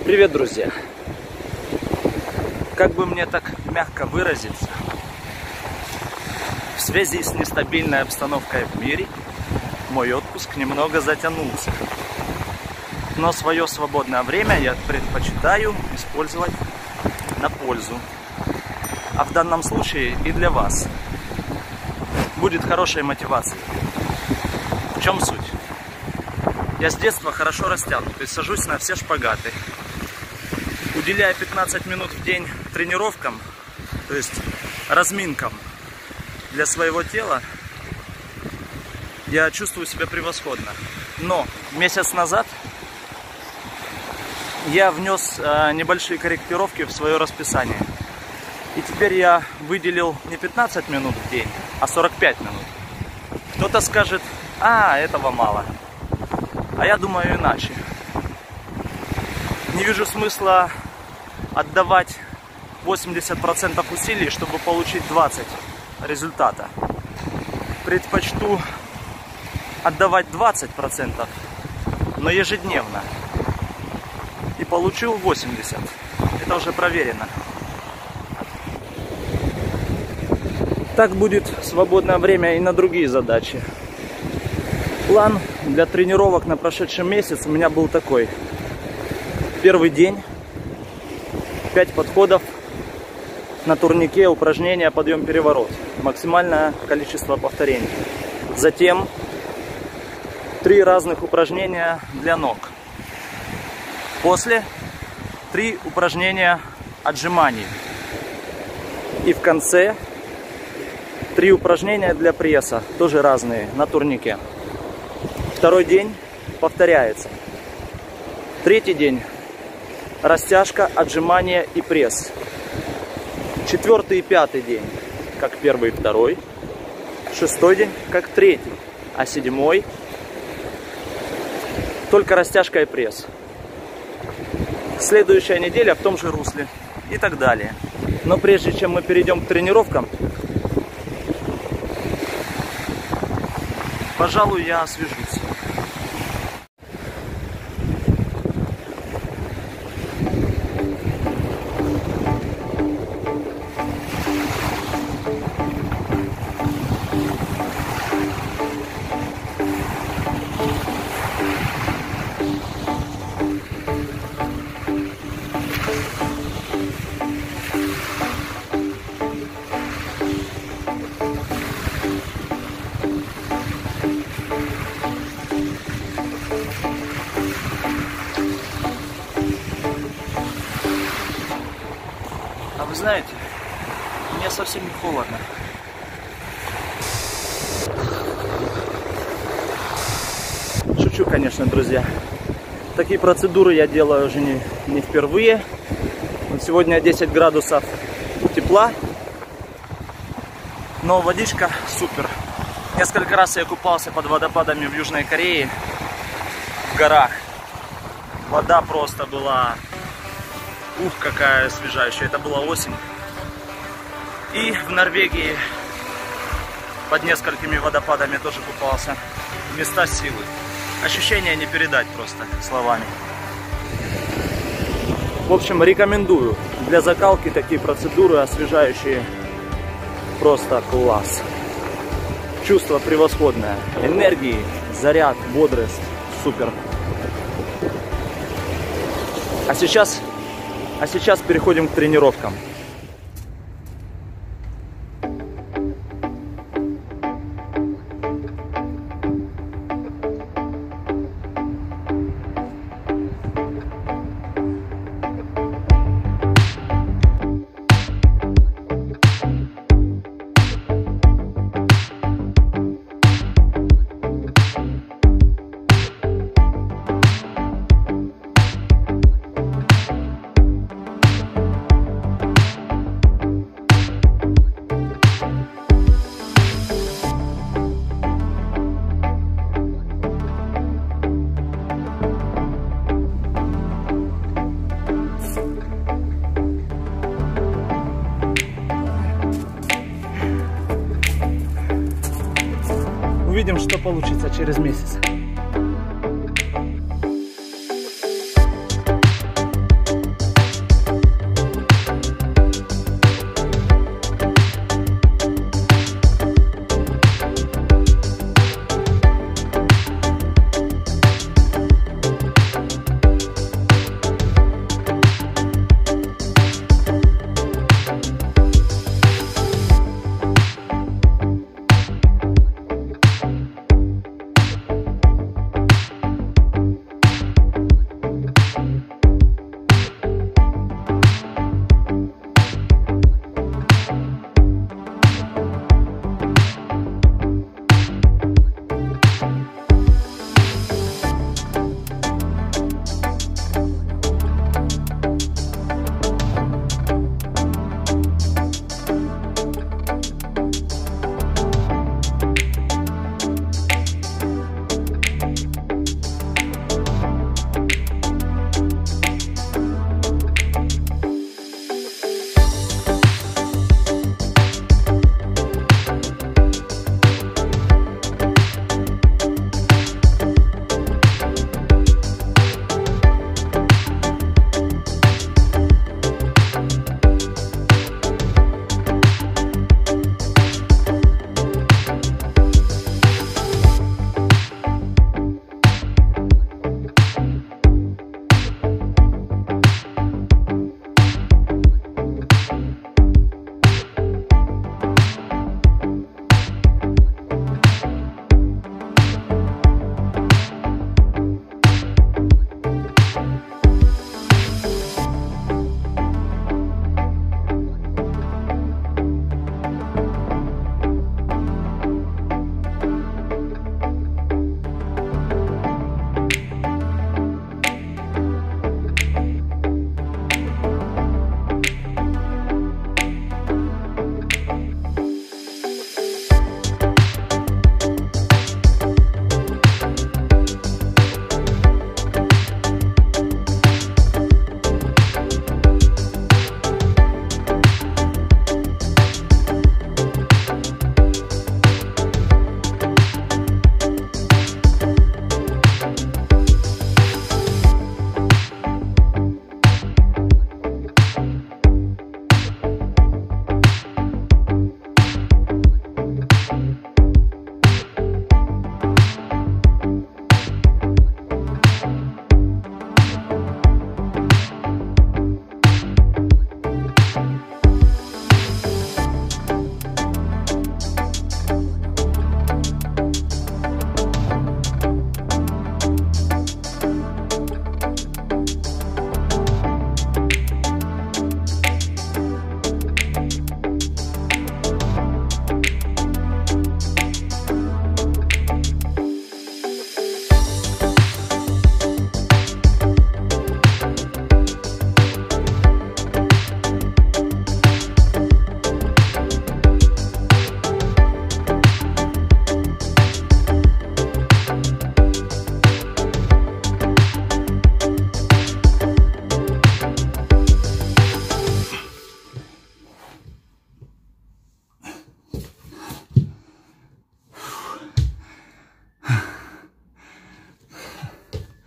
Привет, друзья! Как бы мне так мягко выразиться, в связи с нестабильной обстановкой в мире, мой отпуск немного затянулся. Но свое свободное время я предпочитаю использовать на пользу. А в данном случае и для вас будет хорошая мотивация. В чем суть? Я с детства хорошо растянутый, сажусь на все шпагаты. Уделяя 15 минут в день тренировкам, то есть разминкам для своего тела, я чувствую себя превосходно. Но месяц назад я внес небольшие корректировки в свое расписание. И теперь я выделил не 15 минут в день, а 45 минут. Кто-то скажет, этого мало. А я думаю иначе. Не вижу смысла отдавать 80% усилий, чтобы получить 20% результата. Предпочту отдавать 20%, но ежедневно. И получил 80%. Это уже проверено. Так будет свободное время и на другие задачи. План для тренировок на прошедший месяц у меня был такой. Первый день, 5 подходов на турнике, упражнения подъем-переворот. Максимальное количество повторений. Затем 3 разных упражнения для ног. После 3 упражнения отжиманий. И в конце 3 упражнения для пресса, тоже разные, на турнике. Второй день повторяется. Третий день растяжка, отжимания и пресс. 4-й и 5-й день как 1-й и 2-й. 6-й день как 3-й. А 7-й только растяжка и пресс. Следующая неделя в том же русле. И так далее. Но прежде чем мы перейдем к тренировкам, пожалуй, я освежусь. А вы знаете, мне совсем не холодно. Шучу, конечно, друзья. Такие процедуры я делаю уже не впервые. Вот сегодня 10 градусов тепла, но водичка супер. Несколько раз я купался под водопадами в Южной Корее, в горах. Вода просто была... Ух, какая освежающая. Это была осень. И в Норвегии под несколькими водопадами тоже купался. Места силы. Ощущения не передать просто словами. В общем, рекомендую. Для закалки такие процедуры освежающие. Просто класс. Чувство превосходное. Энергии, заряд, бодрость. Супер. А сейчас переходим к тренировкам. Увидим, что получится через месяц.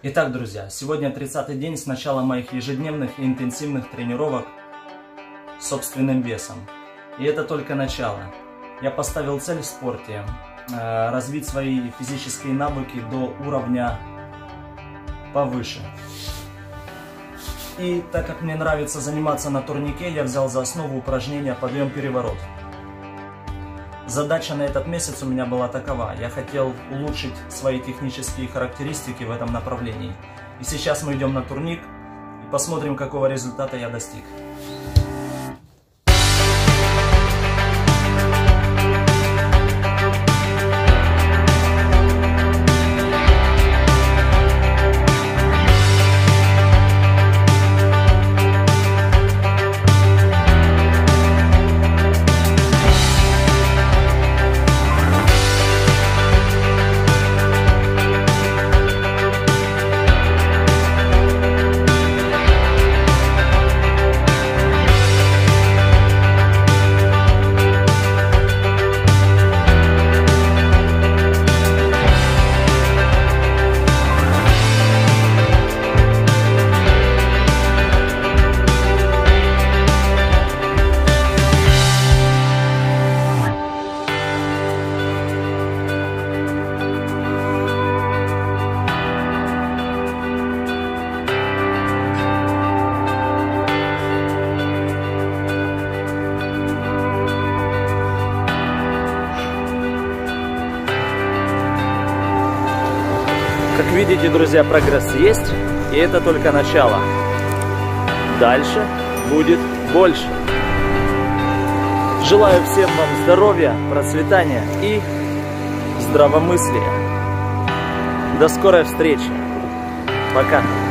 Итак, друзья, сегодня 30-й день с начала моих ежедневных и интенсивных тренировок с собственным весом. И это только начало. Я поставил цель в спорте развить свои физические навыки до уровня повыше. И так как мне нравится заниматься на турнике, я взял за основу упражнения подъем-переворот. Задача на этот месяц у меня была такова. Я хотел улучшить свои технические характеристики в этом направлении. И сейчас мы идем на турник и посмотрим, какого результата я достиг. Как видите, друзья, прогресс есть, и это только начало. Дальше будет больше. Желаю всем вам здоровья, процветания и здравомыслия. До скорой встречи. Пока.